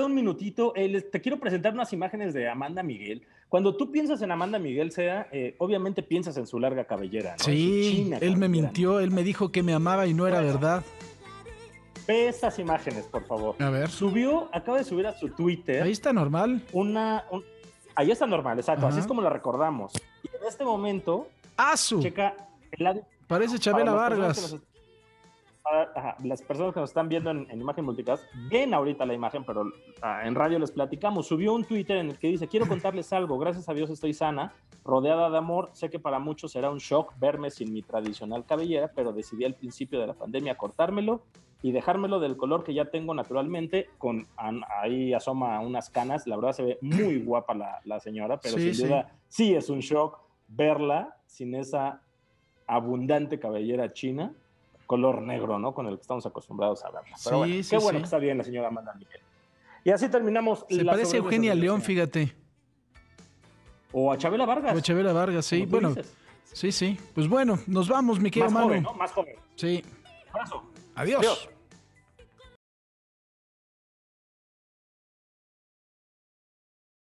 un minutito. Te quiero presentar unas imágenes de Amanda Miguel. Cuando tú piensas en Amanda Miguel, obviamente piensas en su larga cabellera, ¿no? En su Sí, china él me cabellera, ¿no? mintió, él me dijo que me amaba y no era Bueno, verdad. ve estas imágenes, por favor. A ver, Acaba de subir a su ahí Twitter está normal. ahí está normal, exacto, así es Ajá. como la recordamos. Y en este momento, ¡Asu! checa el lado Parece para Chabela Vargas. las personas que nos están viendo en imagen multicast, ven ahorita la imagen, pero en radio les platicamos. Subió un Twitter en el que dice: quiero contarles algo, gracias a Dios estoy sana, rodeada de amor, sé que para muchos será un shock verme sin mi tradicional cabellera, pero decidí al principio de la pandemia cortármelo y dejármelo del color que ya tengo naturalmente, ahí asoma unas canas. La verdad se ve muy guapa la señora, pero Sí, sin sí. duda sí es un shock verla sin esa abundante cabellera china, color negro, ¿no? Con el que estamos acostumbrados a verla. Pero bueno, Sí, qué sí, bueno que sí. está bien la señora Amanda Miguel. Y así terminamos Se la parece a sobremesa, Eugenia señor León, señor. fíjate. O a Chabela O a Vargas, Chabela Vargas, sí. como tú Bueno, dices. sí, sí. Pues bueno, nos vamos, mi querido Más joven, Manu. ¿no? Más joven. Sí. Abrazo. Adiós. Adiós.